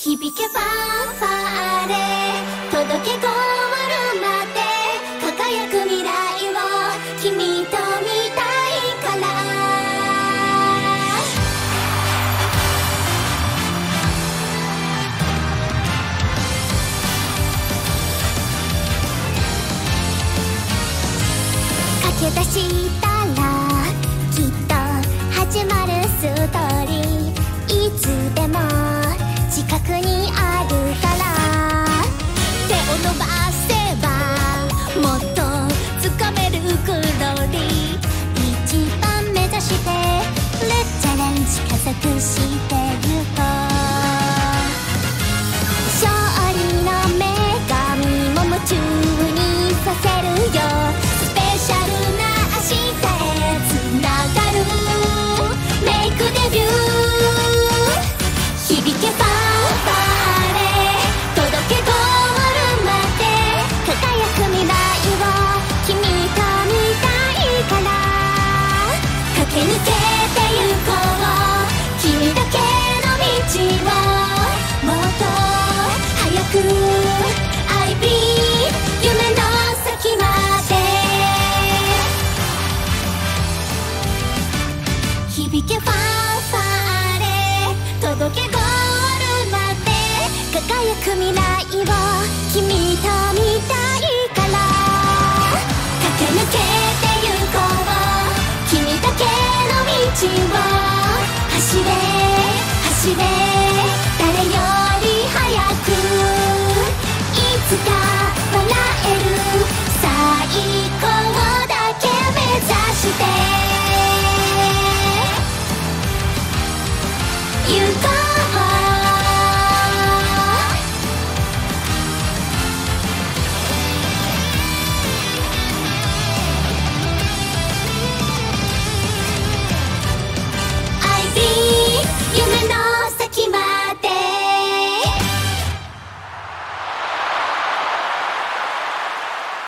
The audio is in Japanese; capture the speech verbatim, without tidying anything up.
響けファンファーレ届けゴールまで輝く未来を君と見たいから駆け出したらきっと始まるストーリーいつでも近くにあるから手を伸ばせばもっと掴めるグローリー一番目指してレッチャレンジ加速してゆこう勝利の女神も夢中にさせるよスペシャルな明日へつながるメイクデビュー響けファンファーレ届けゴールまで輝く未来を君と見たいから駆け抜けてゆこう君だけの道をもっと早く I believe 夢の先まで響けファンファーレ届けゴールまで輝く未来を